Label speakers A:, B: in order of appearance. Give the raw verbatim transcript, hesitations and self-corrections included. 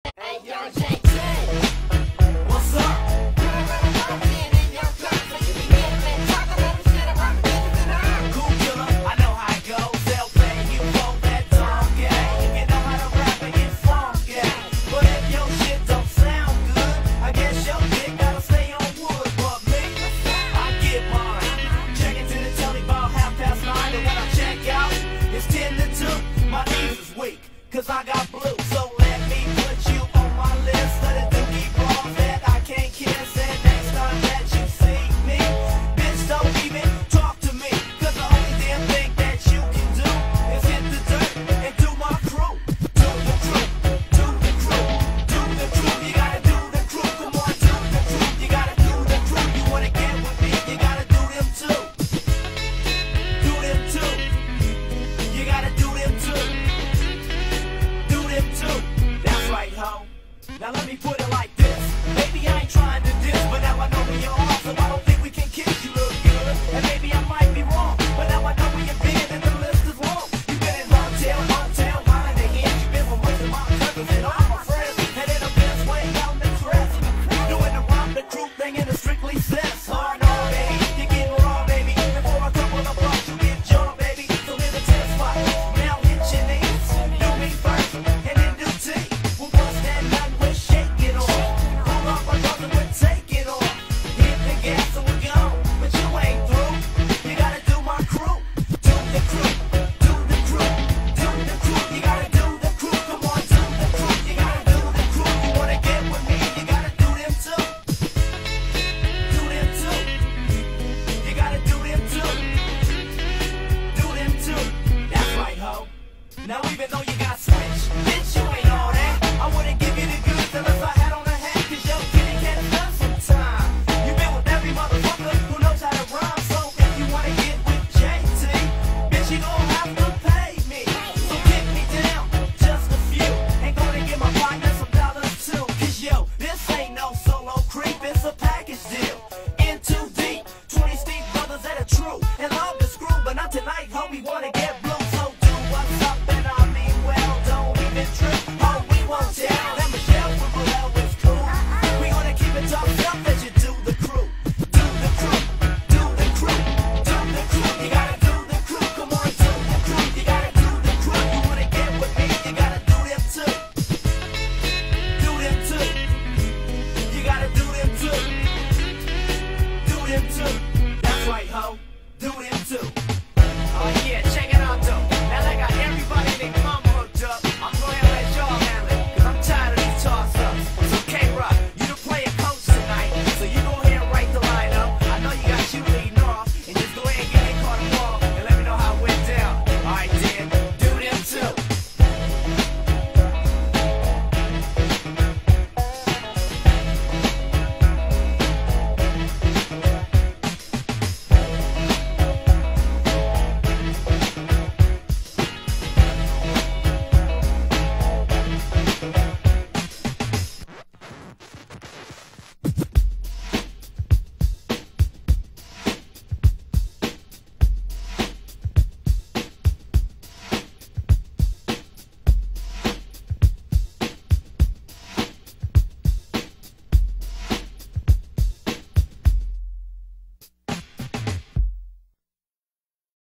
A: Hey, yo, J J. What's up? Cool killer, I know how it goes. They'll play you for that dumb game. You know how to rap and get funky. But if your shit don't sound good, I guess your dick gotta stay on wood. But me, I get mine. Check into the telly about half past nine. And when I check out, it's ten to two. My knees is weak, cause I got blue. So let me put you on my list of the dookie balls that I can't kiss. And next time that you see me, bitch, don't even talk to me. Cause the only damn thing that you can do is hit the dirt and do my crew. Do the crew, do the crew, do the crew. You gotta do the crew, come on, do the crew. You gotta do the crew, you wanna get with me, you gotta do them too. Do them too. You gotta do them too. Do them too. That's right, ho. Now let me put it like